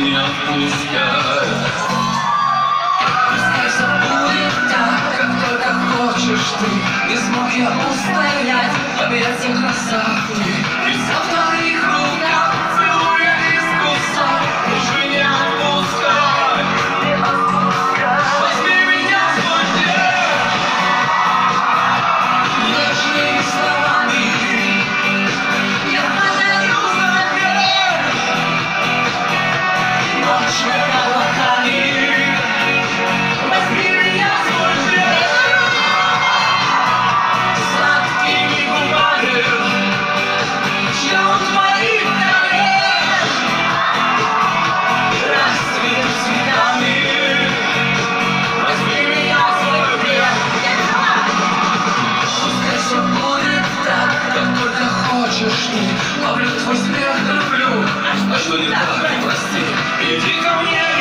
не отпускай. Пускай все будет так, как только хочешь ты. Не смог я устоять в объятиях красоты. И все в твоих руках, целуя искуса, уже не отпускай. Возьми меня в свой плен нежными словами. Я подарю взамен ночь облаками. Возьми меня в свой плен сладкими губами. Ждем твоих колен расцвет цветами. Возьми меня в свой плен. Пускай все будет так, как только хочешь ты. Ловлю твой смех, люблю. А что не так, прости. Иди ко мне.